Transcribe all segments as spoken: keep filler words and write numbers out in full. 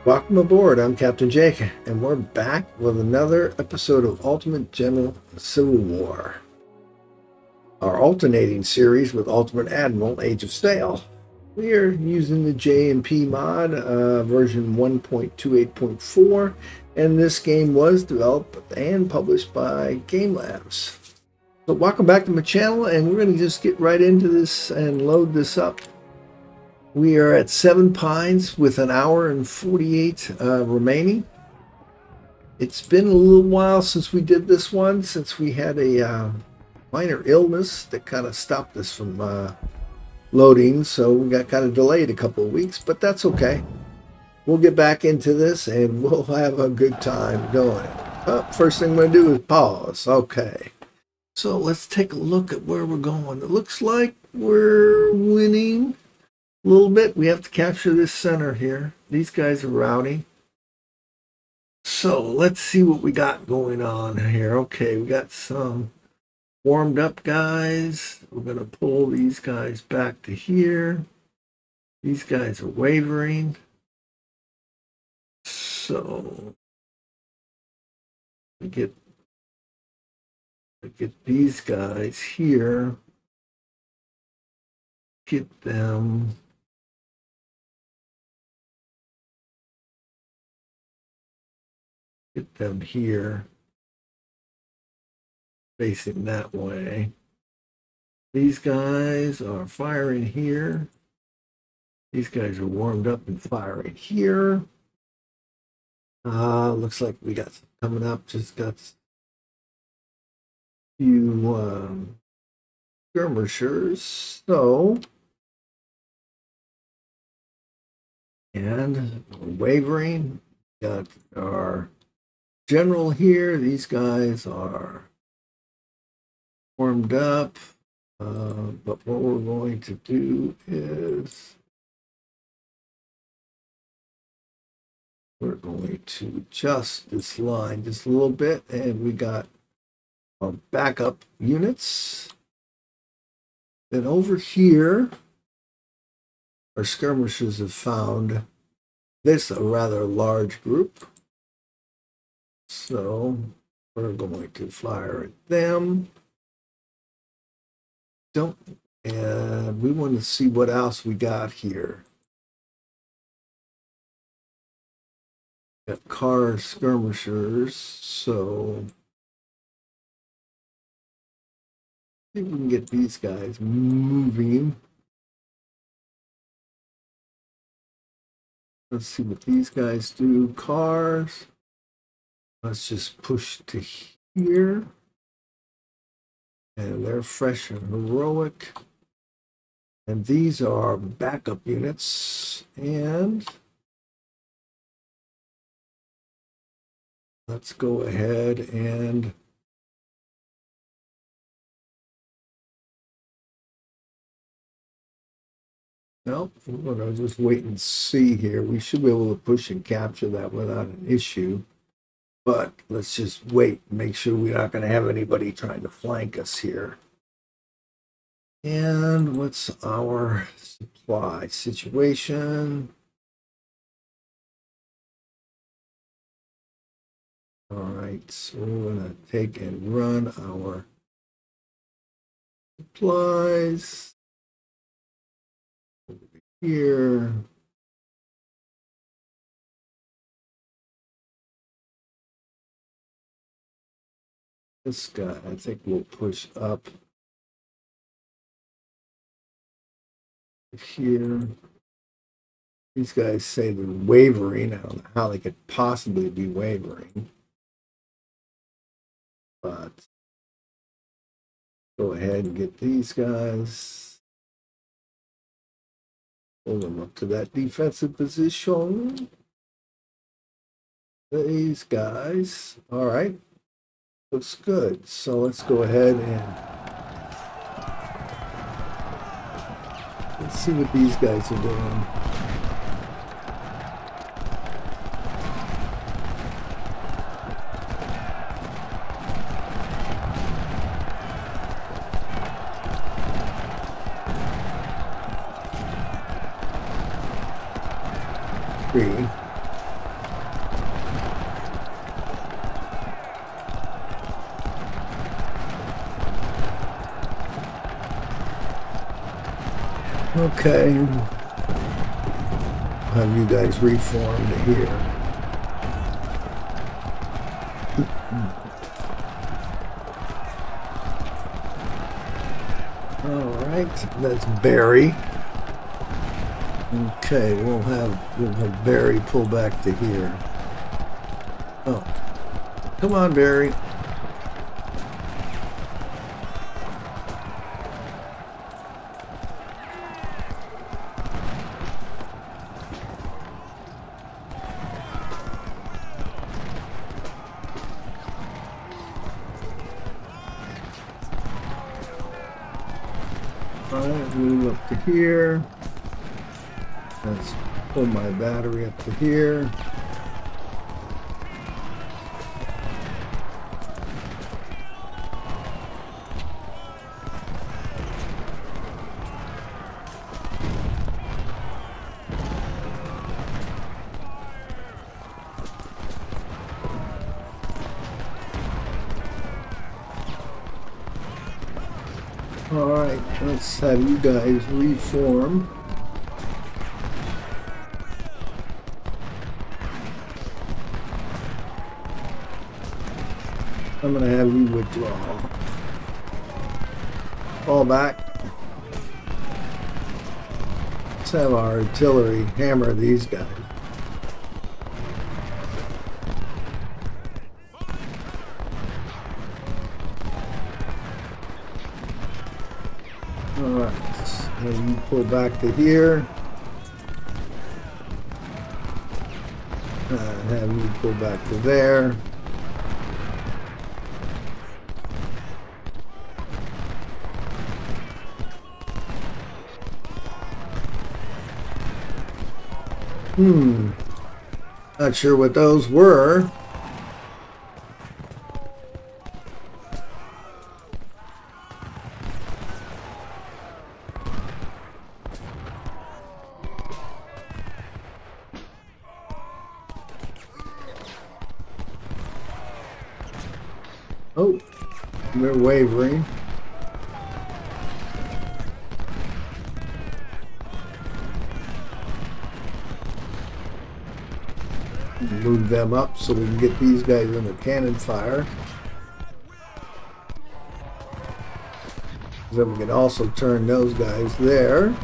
Welcome aboard. I'm Captain Jake, and we're back with another episode of Ultimate General Civil War, our alternating series with Ultimate Admiral Age of Sail. We are using the J and P mod, uh, version one point two eight point four, and this game was developed and published by Game Labs. So welcome back to my channel, and we're going to just get right into this and load this up. We are at Seven Pines with an hour and forty-eight uh, remaining. It's been a little while since we did this one, since we had a uh, minor illness that kind of stopped us from uh, loading, so we got kind of delayed a couple of weeks, but that's okay. We'll get back into this and we'll have a good time doing it. Oh, first thing I'm going to do is pause. Okay. So let's take a look at where we're going. It looks like we're winning a little bit. We have to capture this center here. These guys are rowdy. So let's see what we got going on here. Okay, we got some warmed up guys. We're going to pull these guys back to here. These guys are wavering. So we get, we get these guys here. Get them. Get them here, facing that way. These guys are firing here. These guys are warmed up and firing here. Uh, looks like we got some coming up. Just got a few um, skirmishers. So, and wavering. Got our general here. These guys are warmed up, uh, but what we're going to do is we're going to adjust this line just a little bit, and we got our backup units. Then over here, our skirmishers have found this a rather large group. So we're going to fire at them. Don't, and we want to see what else we got here. Got car skirmishers, so I think we can get these guys moving. Let's see what these guys do. Cars. Let's just push to here. And they're fresh and heroic. And these are backup units. And let's go ahead and nope, we're going to just wait and see here. We should be able to push and capture that without an issue. But let's just wait and make sure we're not going to have anybody trying to flank us here. And what's our supply situation? All right, so we're going to take and run our supplies over here. This guy, I think we'll push up here. These guys say they're wavering. I don't know how they could possibly be wavering. But go ahead and get these guys. Pull them up to that defensive position. These guys. All right. Looks good. So let's go ahead and let's see what these guys are doing. Three. Okay. Have you guys reformed here? All right, that's Barry. Okay, we'll have we'll have Barry pull back to here. Oh, come on, Barry. Alright, move up to here. Let's pull my battery up to here. Alright, let's have you guys reform. I'm going to have you withdraw. Fall back. Let's have our artillery hammer these guys. Alright, and you pull back to here. And have you pull back to there. Hmm. Not sure what those were. Oh, they're wavering. Move them up so we can get these guys under cannon fire. Then we can also turn those guys there.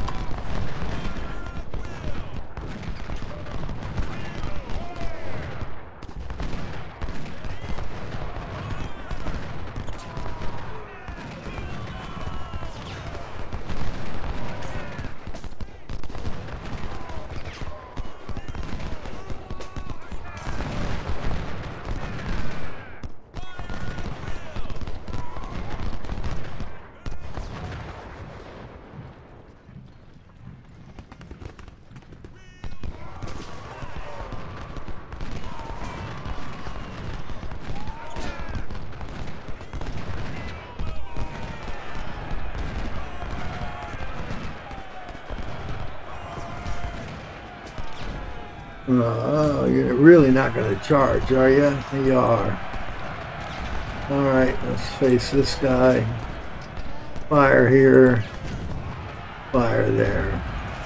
Oh, you're really not going to charge, are you? You are. Alright, let's face this guy. Fire here. Fire there.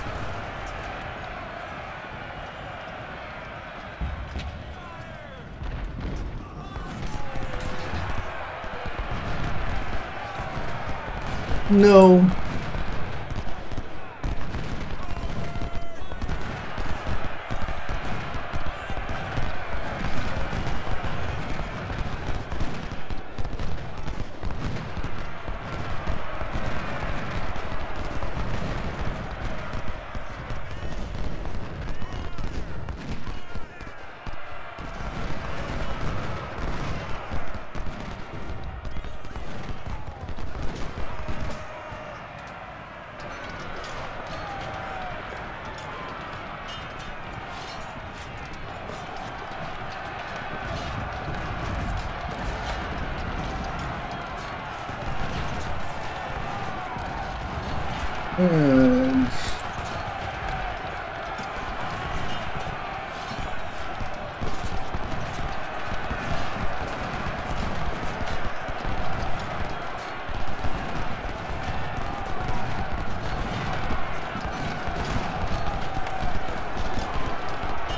No. And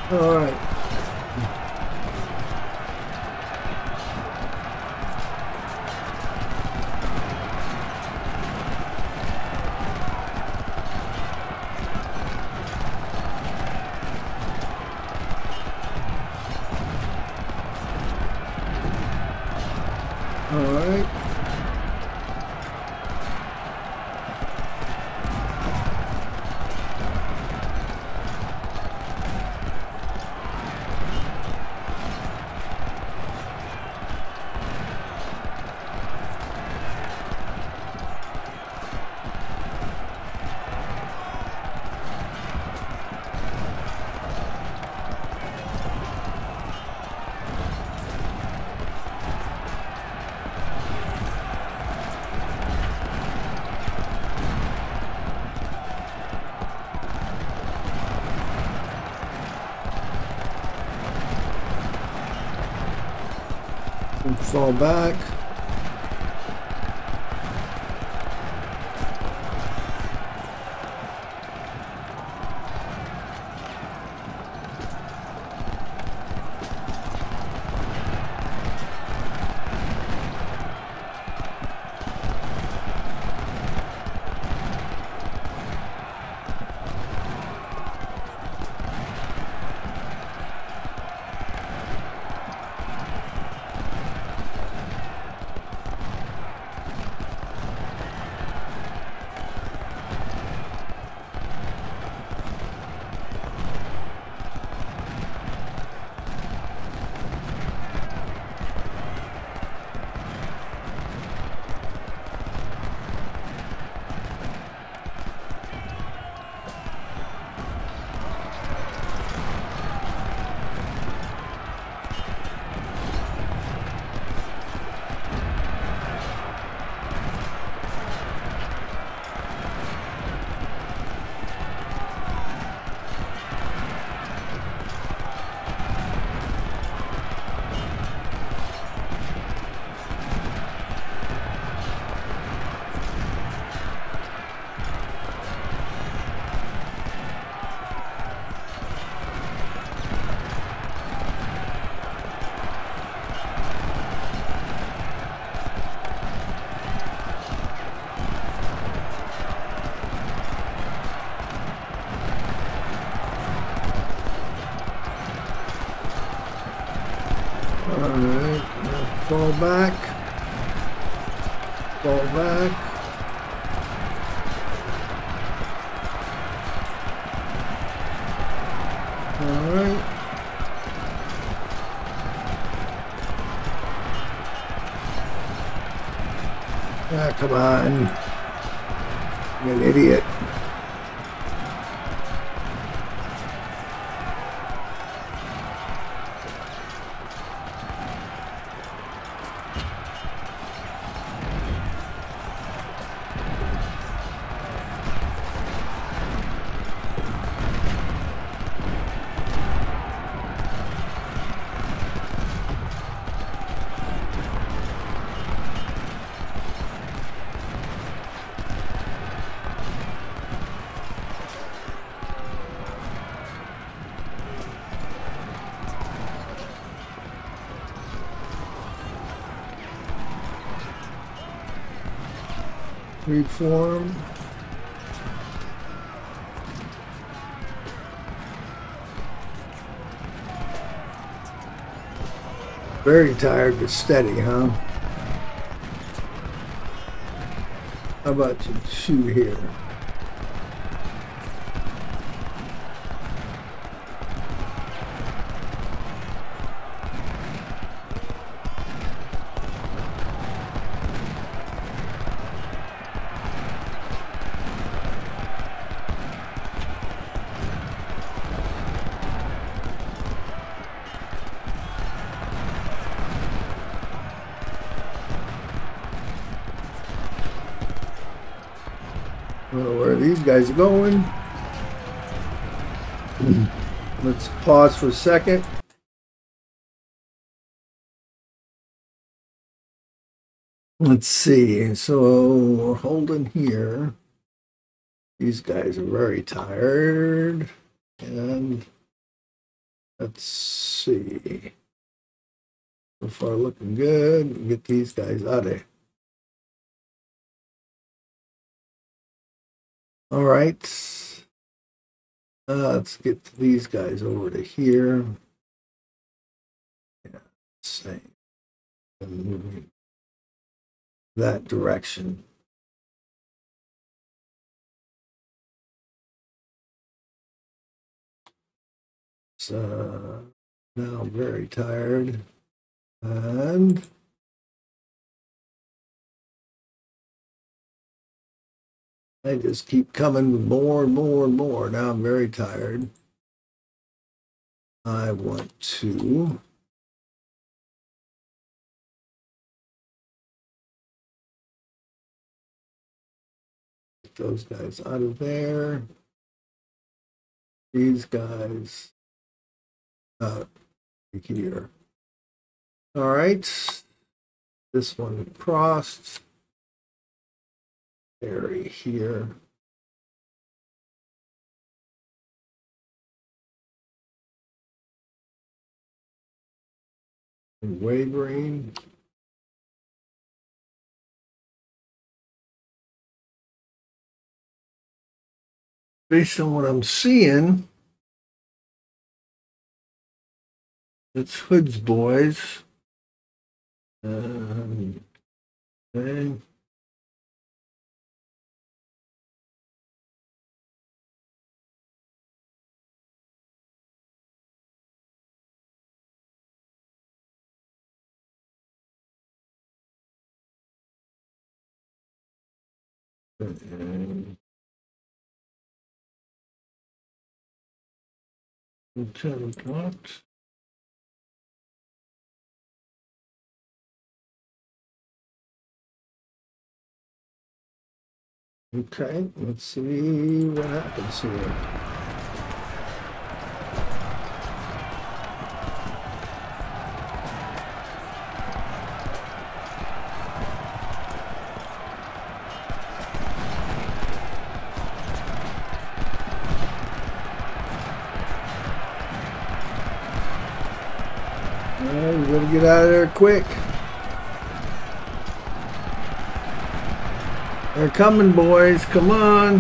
All right. All right. Fall back. Alright, fall back, fall back. Alright. Ah, come on. I'm an idiot. Reform. Very tired but steady, huh? How about you shoot here? Well, where these guys are going. Let's pause for a second. Let's see. So we're holding here. These guys are very tired. And Let's see. So far looking good. Get these guys out of here. All right. Uh, let's get these guys over to here. Yeah, same. And moving that direction. So now I'm very tired. And I just keep coming with more and more and more. Now I'm very tired. I want to get those guys out of there. These guys out here. All right. This one crossed. Area here. And wavering. Based on what I'm seeing, it's Hood's boys. Um, okay. And ten o'clock. Okay, let's see what happens here. Well, we gotta get out of there quick. They're coming, boys. Come on.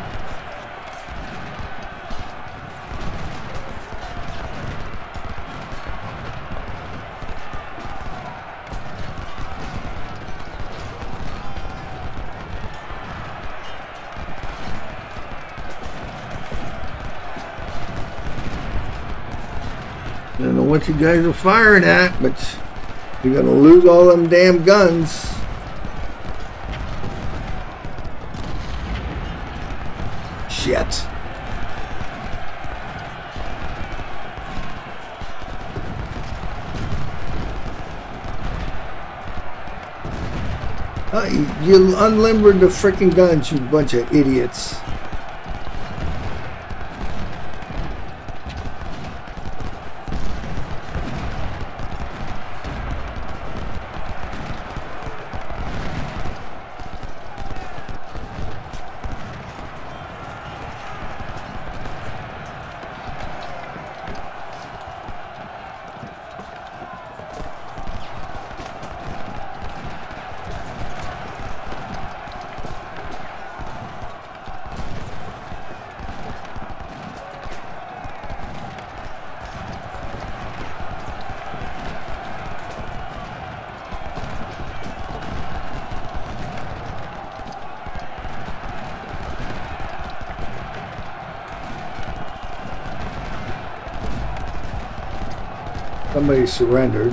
I don't know what you guys are firing at, but you're gonna lose all them damn guns. Shit. Uh, you, you unlimbered the freaking guns, you bunch of idiots. Somebody surrendered.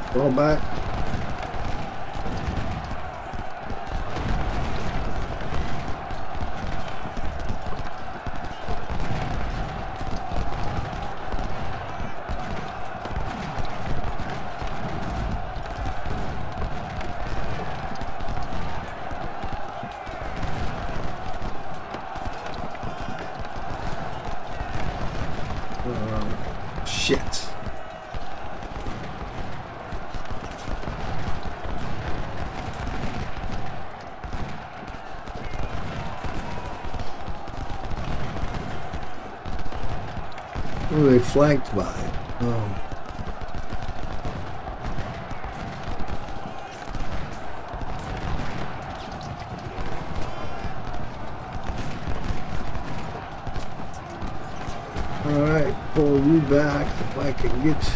Fall back. Uh, shit. Who are they flanked by? Oh. Alright, pull you back if I can get...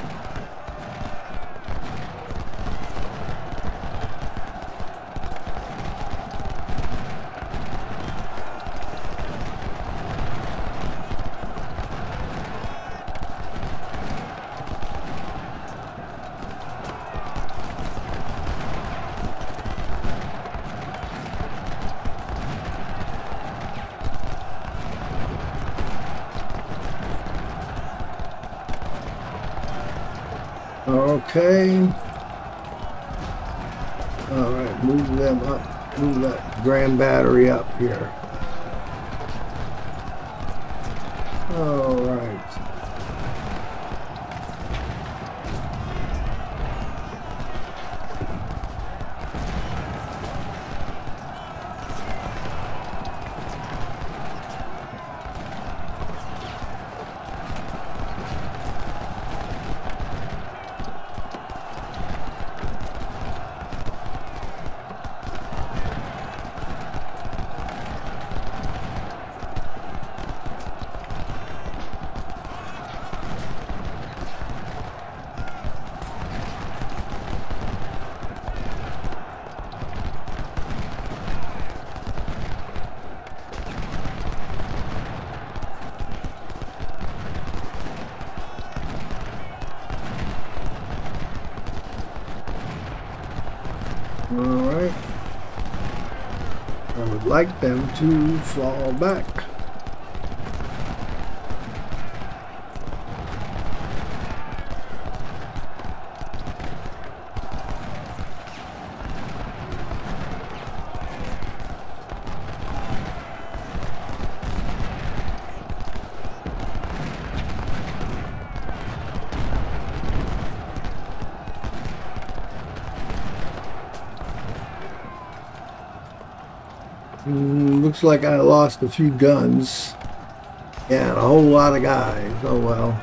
Okay. All right, move them up. Move that grand battery up here. All right. Alright. I would like them to fall back. Mm, looks like I lost a few guns. Yeah, and a whole lot of guys. Oh well.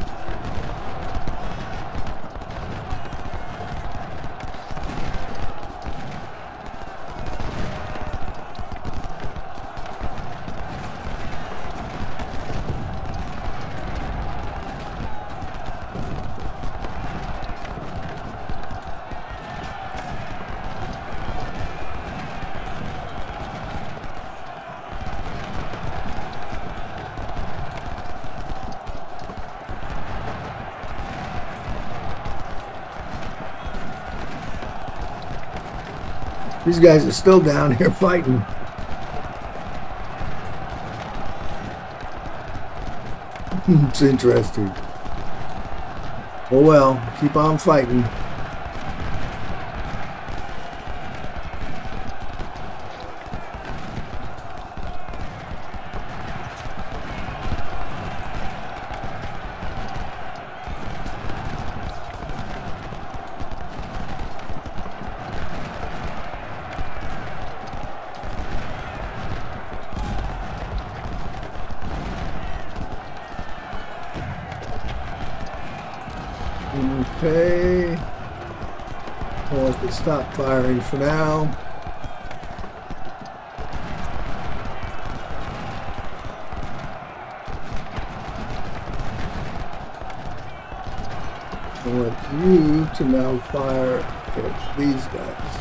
These guys are still down here fighting. It's interesting. Oh well, keep on fighting. Okay. I'll let it stop firing for now. I want you to now fire at these guys.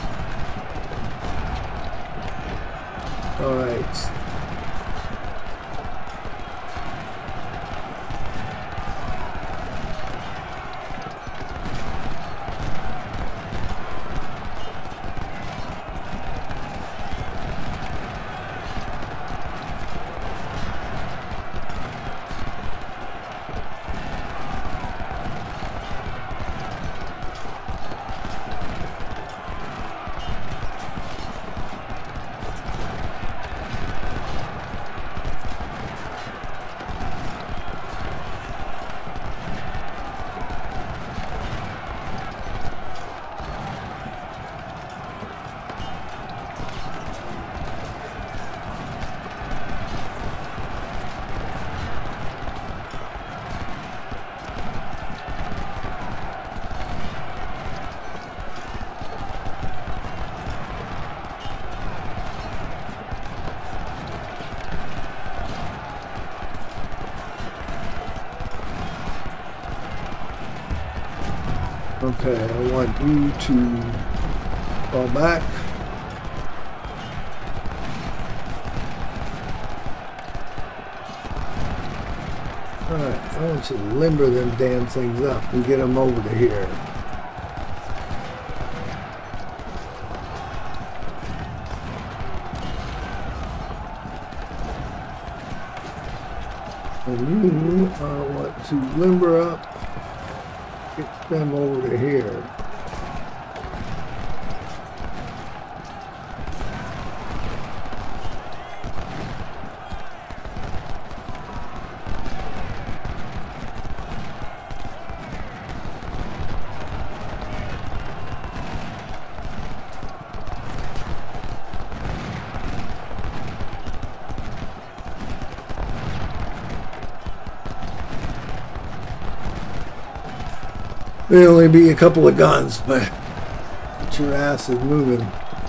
All right. Okay, I want you to fall back. Alright, I want you to limber them damn things up and get them over to here. And you, I want to limber up, get them over to here. There'll only be a couple of guns, but your ass is moving.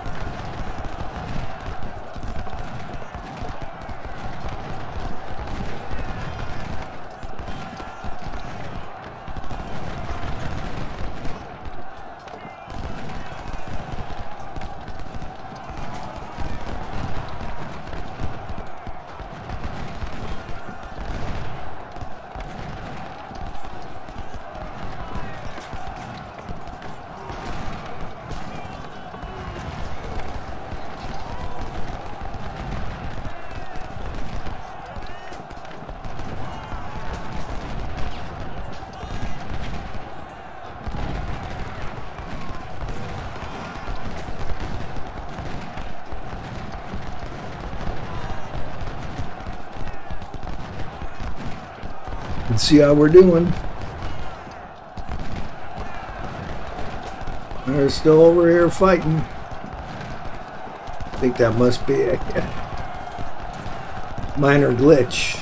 And see how we're doing. They're still over here fighting. I think that must be a minor glitch.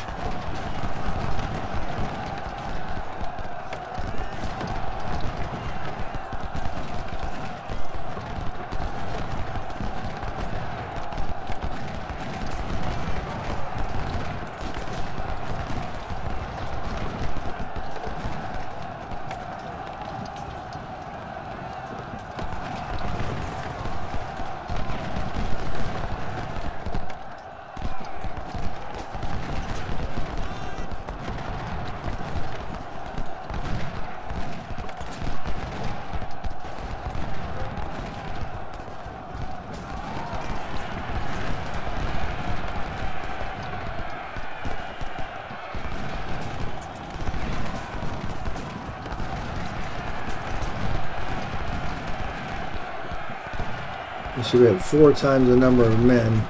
So we have four times the number of men.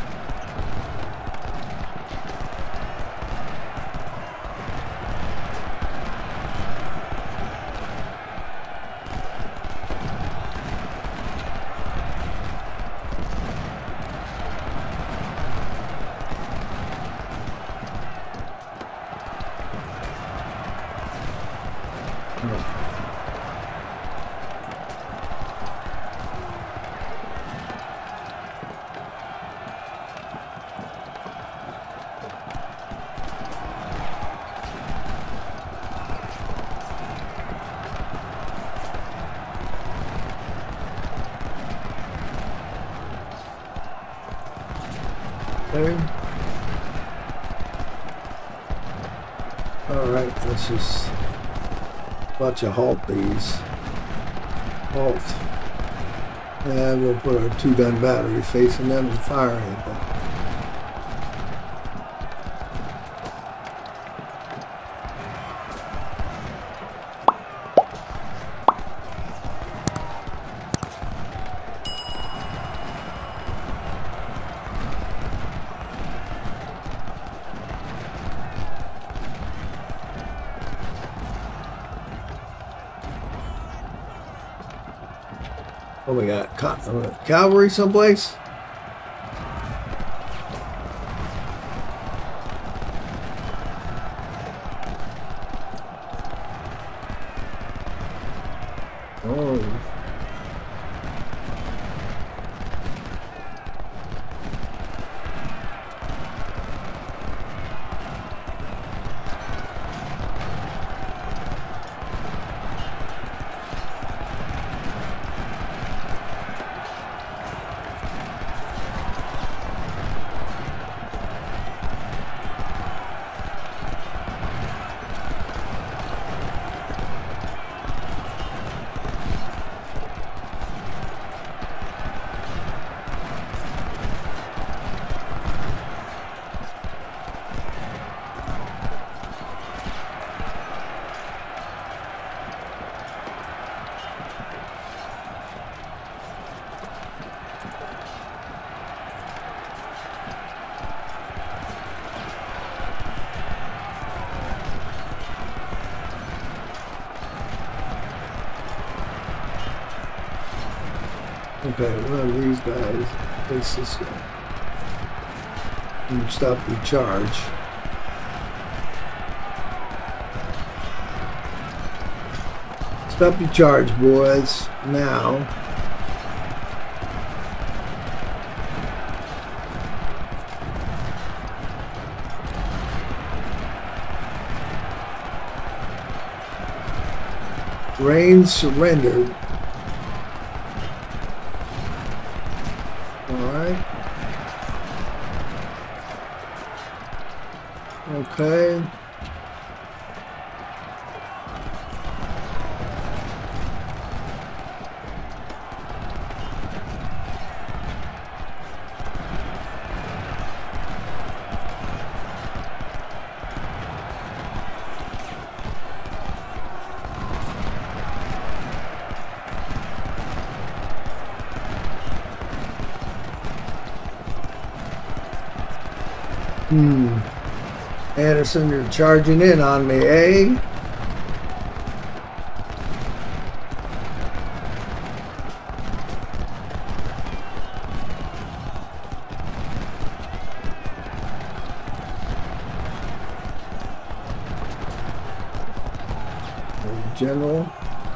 Alright, let's just watch you halt these. Halt. And we'll put our two-gun battery facing them and firing at them. Oh, we got cavalry someplace? Oh. Okay, one of these guys face this guy. And stop the charge. Stop your charge, boys. Now. Range surrendered. Alright. Okay. Hmm. Anderson, you're charging in on me, eh? General.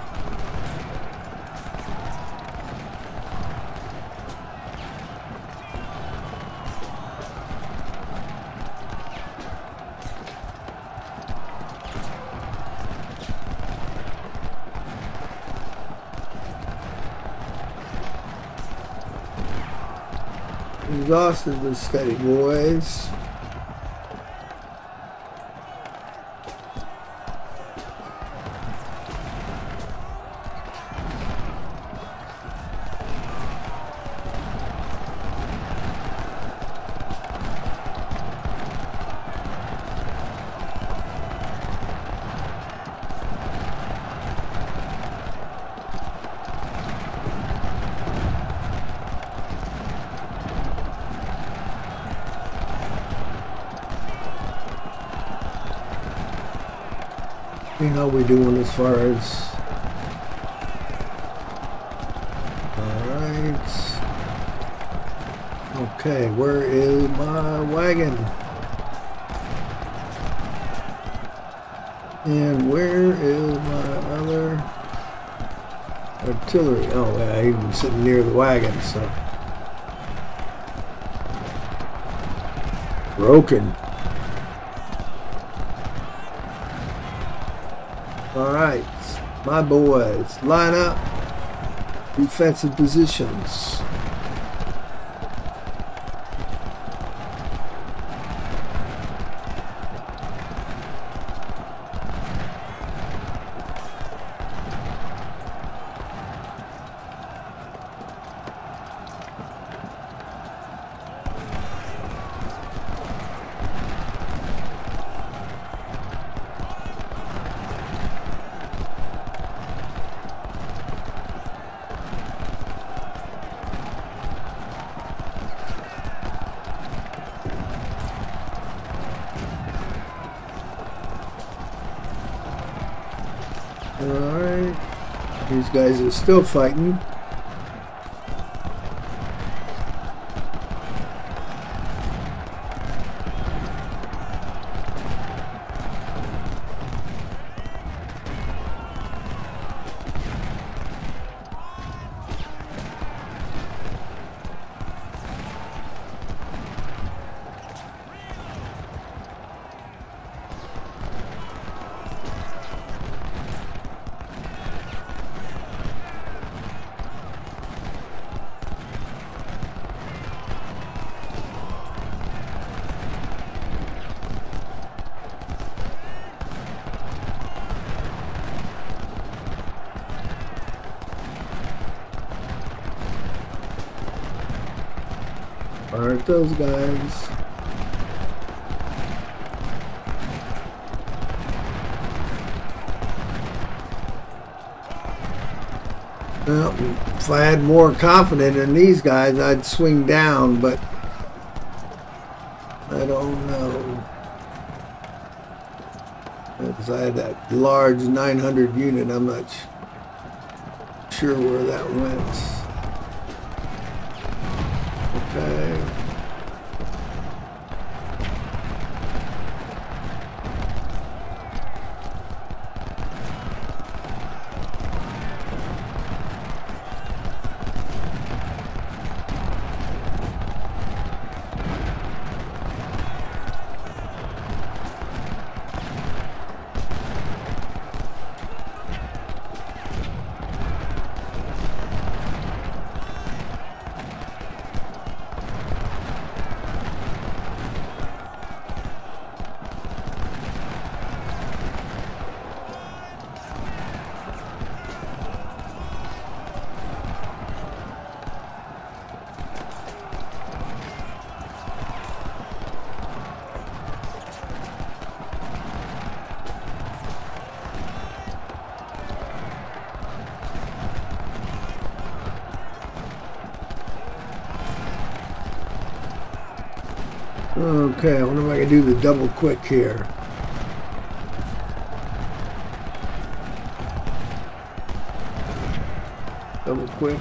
Exhausted but steady, boys. See how we doing as far as alright. Okay, where is my wagon? And where is my other artillery? Oh yeah, he's been sitting near the wagon, so broken. Alright, my boys, line up, defensive positions. Alright, these guys are still fighting. Aren't those guys? Well, if I had more confidence in these guys, I'd swing down, but I don't know. Because I had that large nine hundred unit, I'm not sure where that went. Okay. Okay, I wonder if I can do the double quick here. Double quick.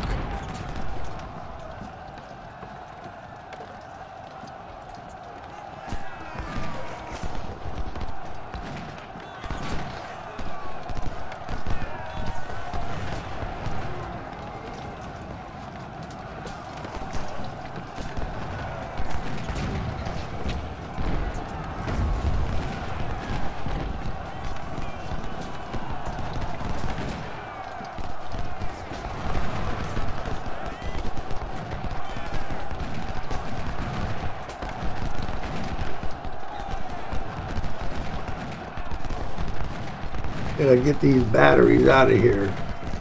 Gotta get these batteries out of here.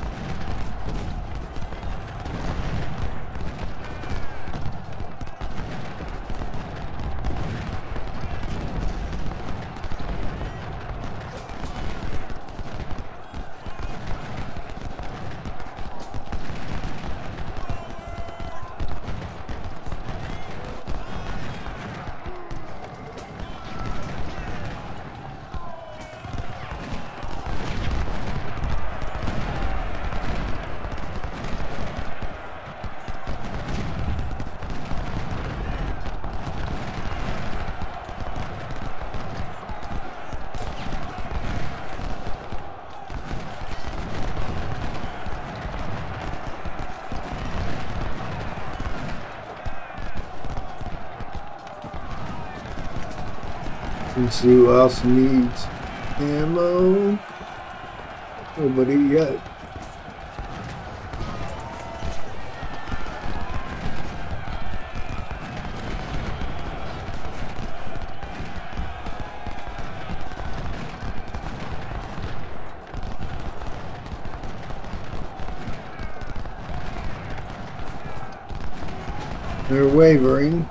Let's see who else needs ammo. Nobody yet. They're wavering.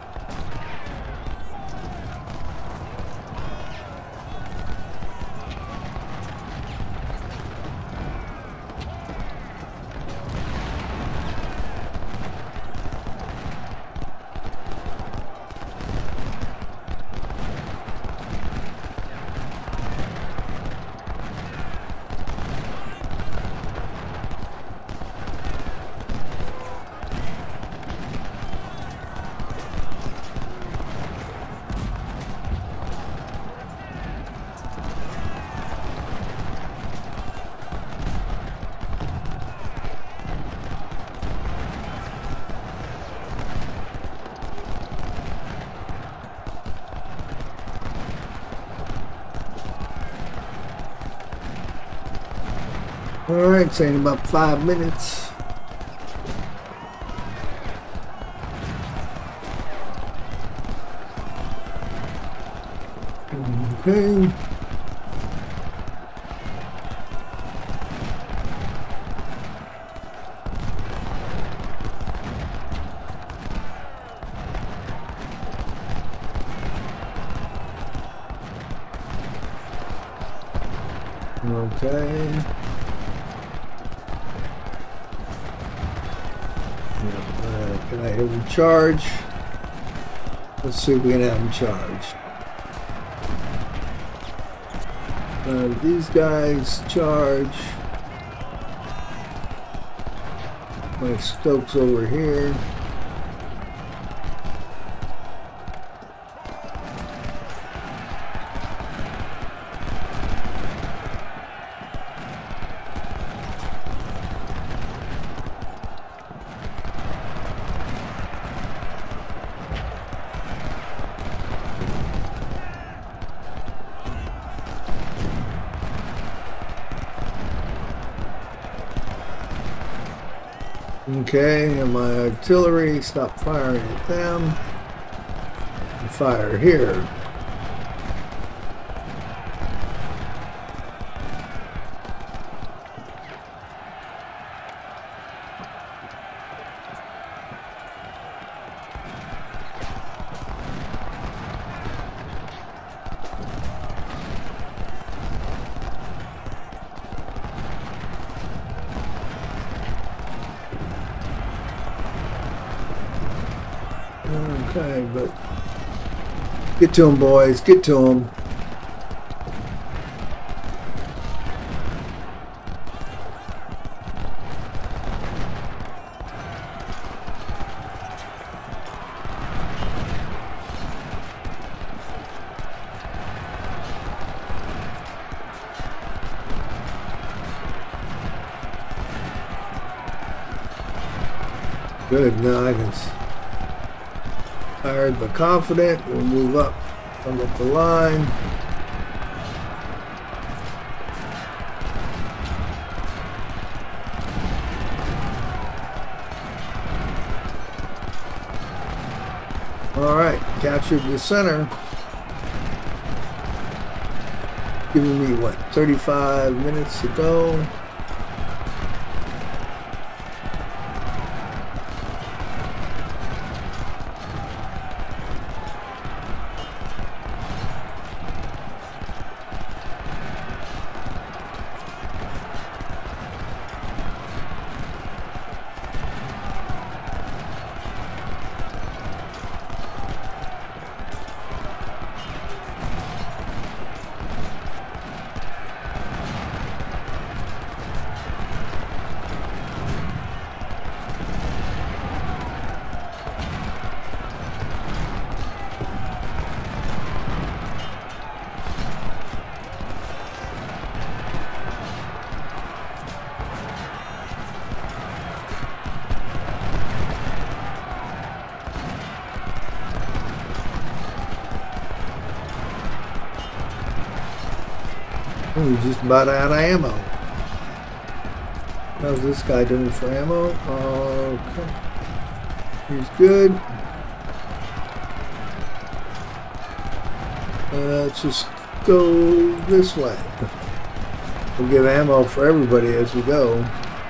Alright, saying about five minutes. Okay. Okay. Uh, can I have him charge? Let's see if we can have him charged. Uh, these guys charge. My Stokes over here. Okay, and my artillery, stop firing at them. And fire here. Okay, but get to them, boys. Get to them. Good, now I can. Tired but confident. We'll move up, come up the line. All right, captured the center. Giving me what, thirty-five minutes to go. We're just about out of ammo. How's this guy doing for ammo? Okay. He's good. Uh, let's just go this way. We'll give ammo for everybody as we go.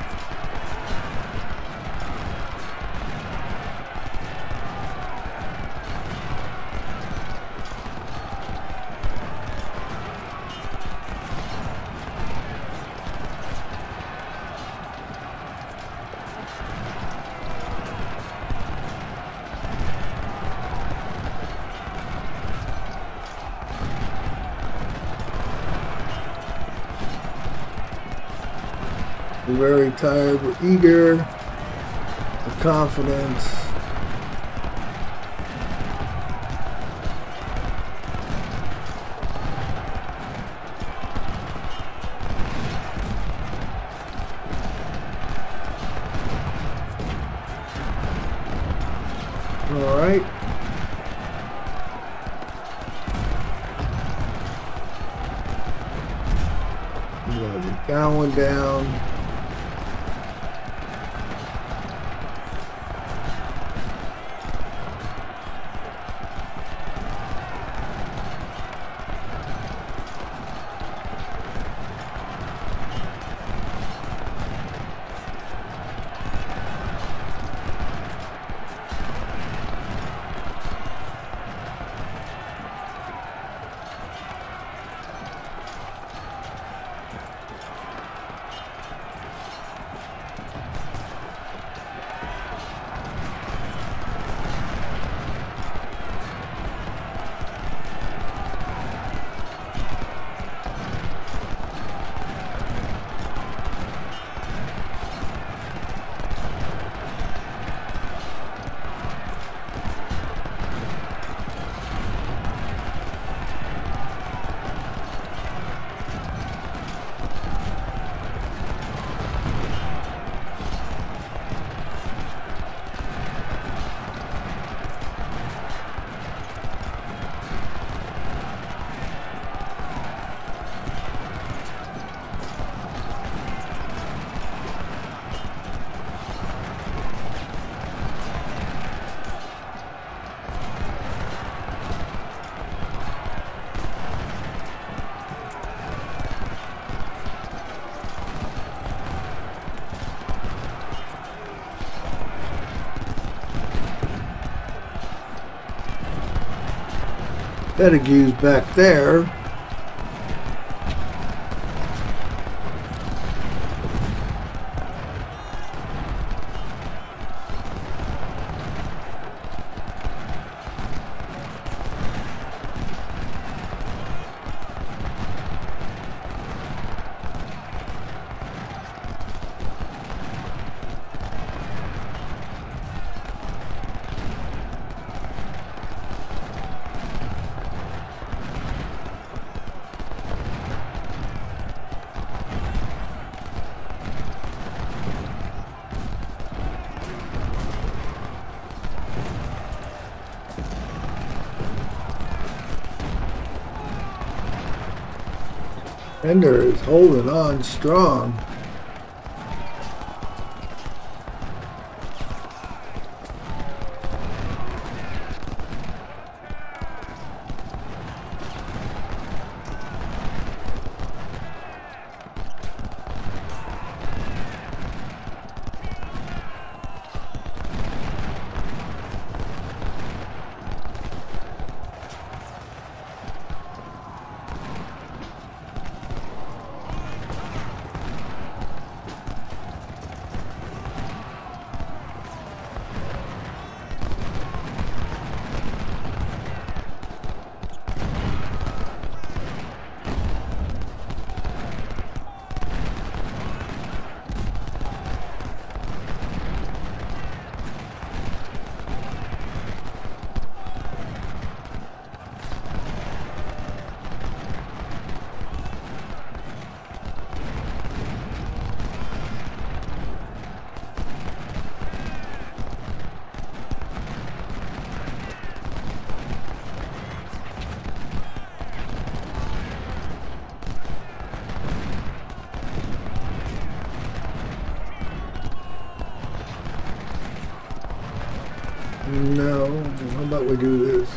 We're very tired, we're eager, we're confident. All right. We're going to be going down. Pettigrew's back there. Ender is holding on strong. No, how about we do this?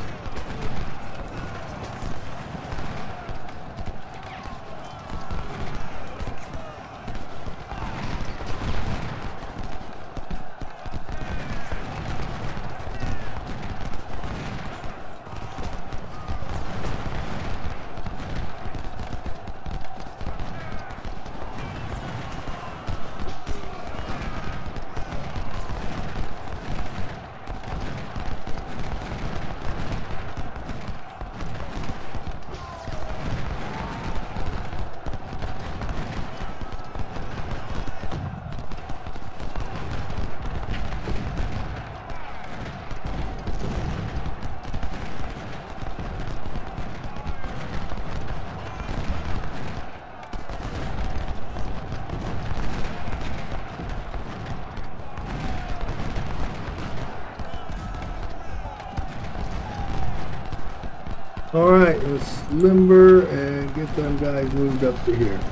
All right, let's limber and get them guys moved up to here.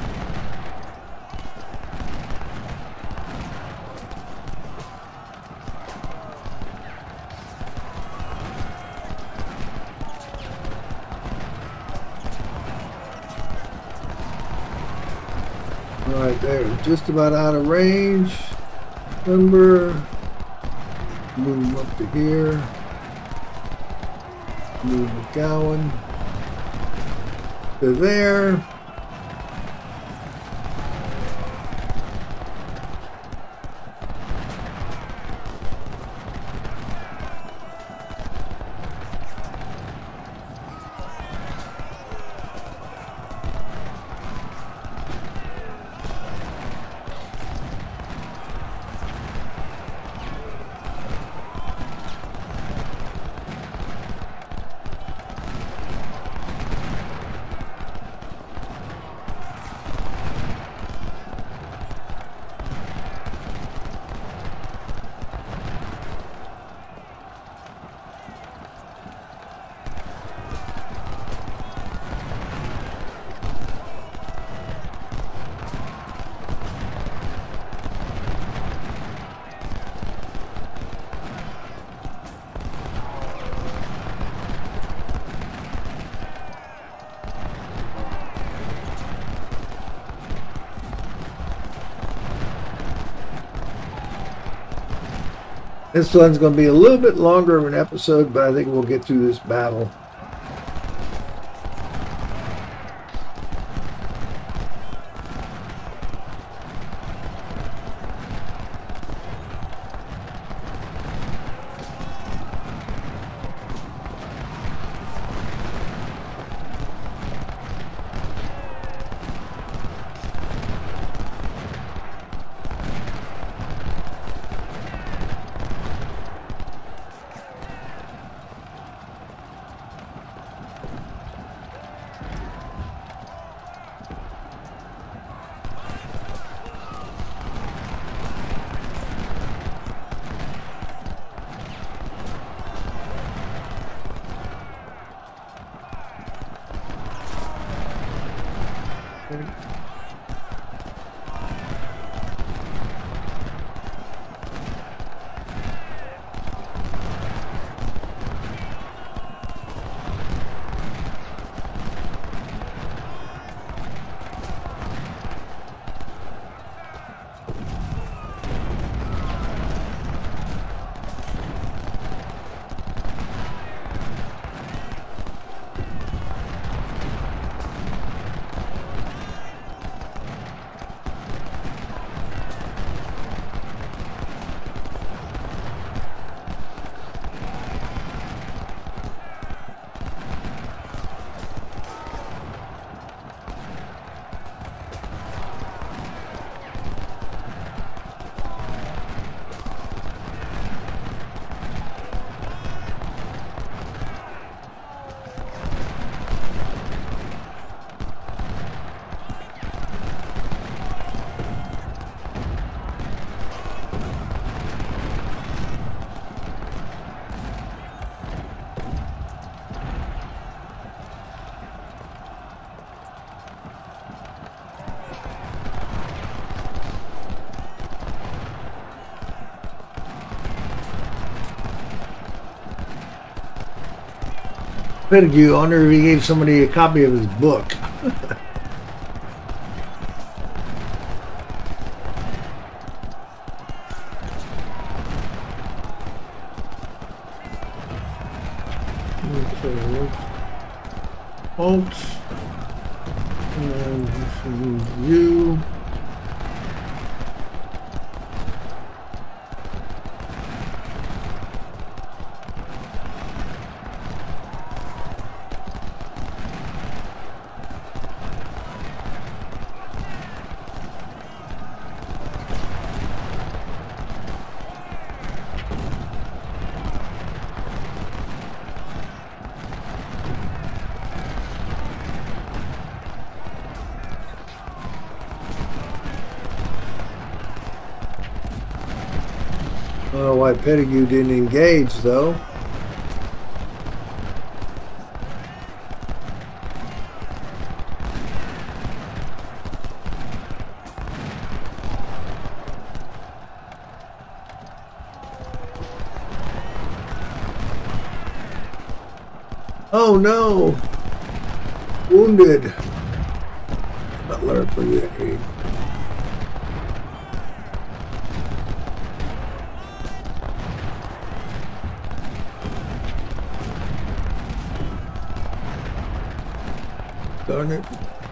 All right, there, just about out of range. Limber, move them up to here. Move McGowan to there. This one's going to be a little bit longer of an episode, but I think we'll get through this battle Pettigrew, I wonder if he gave somebody a copy of his book. Okay, alt and review. I don't know why Pettigrew didn't engage, though. Oh no! Wounded. Butler Brigade. Darn it.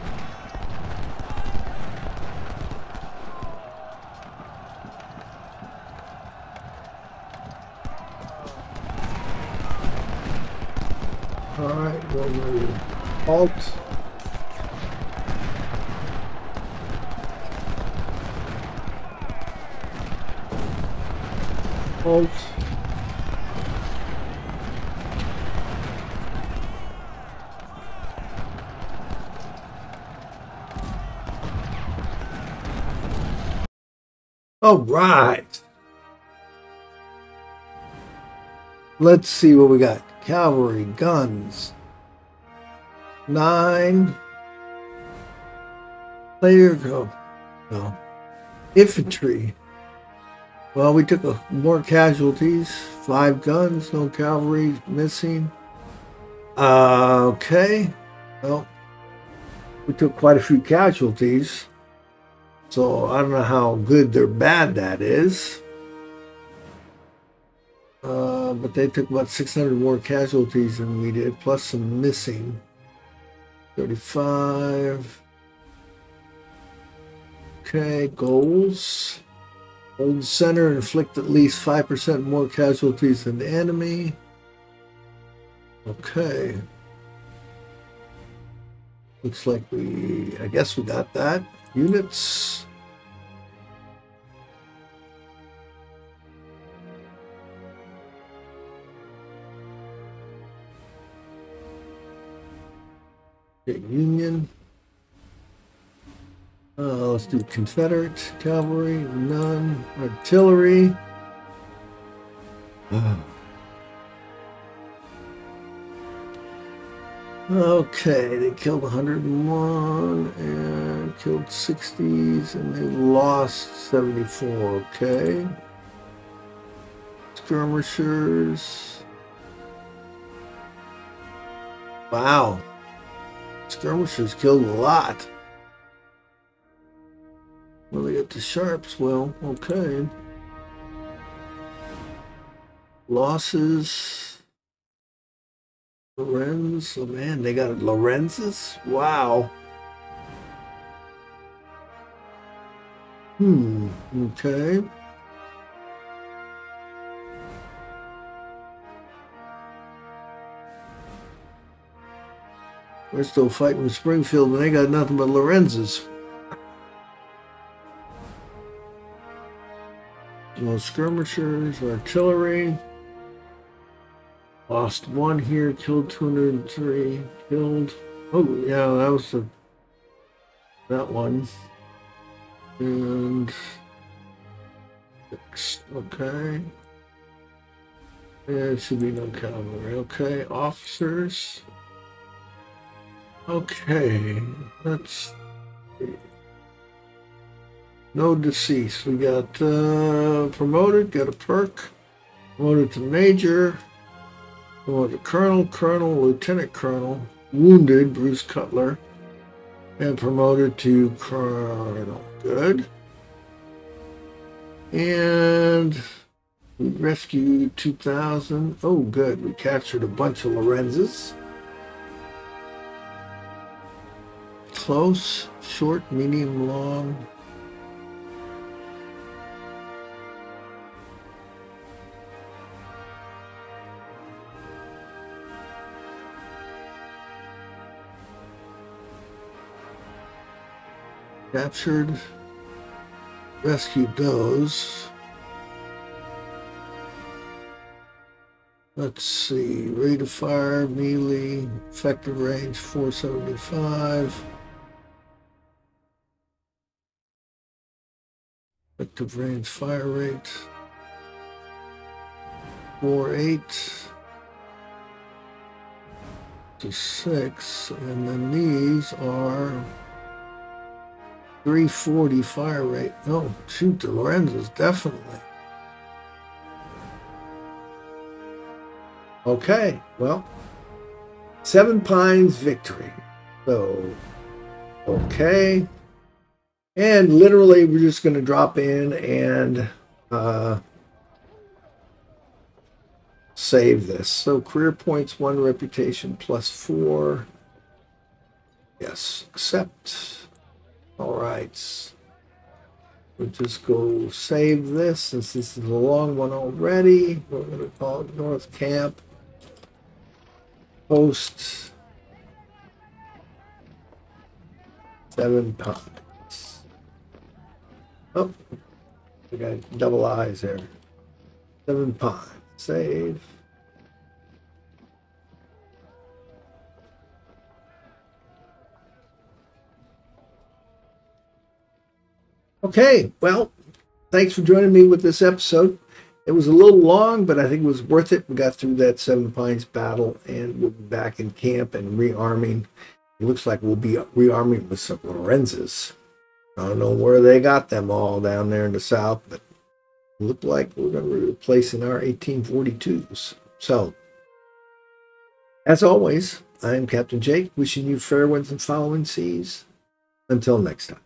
All right, go to halt. Halt. All right. Let's see what we got. Cavalry, guns. Nine. Player go. No. Infantry. Well, we took a, more casualties. Five guns, no cavalry missing. Uh, okay. Well, we took quite a few casualties. So I don't know how good or bad that is. Uh, but they took about six hundred more casualties than we did, plus some missing. thirty-five. Okay, goals. Hold center, inflict at least five percent more casualties than the enemy. Okay. Looks like we, I guess we got that. Units. Okay, Union. Uh, let's do Confederate cavalry. None. Artillery. Uh. Okay, they killed one hundred one and killed sixties, and they lost seventy-four. Okay. Skirmishers. Wow. Skirmishers killed a lot. Well, they got the Sharps. Well, okay. Losses. Lorenz, oh man, they got Lorenz's? Wow. Hmm, okay. We're still fighting with Springfield and they got nothing but Lorenz's. No skirmishers, artillery. Lost one here, killed two hundred three, killed. Oh, yeah, that was the, that one. And six, okay. There should be no cavalry. Okay, officers. Okay, let's see. No deceased. We got uh, promoted, got a perk, promoted to major. Well, the colonel, colonel, lieutenant colonel, wounded Bruce Cutler, and promoted to colonel. Good. And we rescued two thousand. Oh, good. We captured a bunch of Lorenzes. Close, short, medium, long. Captured, rescued those. Let's see, rate of fire, melee, effective range four seventy-five. Effective range fire rate four eight to six, and then these are three forty fire rate. Oh, shoot, the Lorenzes, definitely. Okay, well, Seven Pines victory. So, okay. And literally, we're just going to drop in and uh, save this. So, career points, one, reputation, plus four. Yes, accept. All right. We'll just go save this since this is a long one already. We're going to call it North Camp. Post Seven Pines. Oh, we got double eyes there. Seven Pines. Save. Okay, well, thanks for joining me with this episode. It was a little long, but I think it was worth it. We got through that Seven Pines battle, and we'll be back in camp and rearming. It looks like we'll be rearming with some Lorenzes. I don't know where they got them all down there in the south, but it looked like we're going to be replacing our eighteen forty-twos. So, as always, I'm Captain Jake, wishing you fair winds and following seas. Until next time.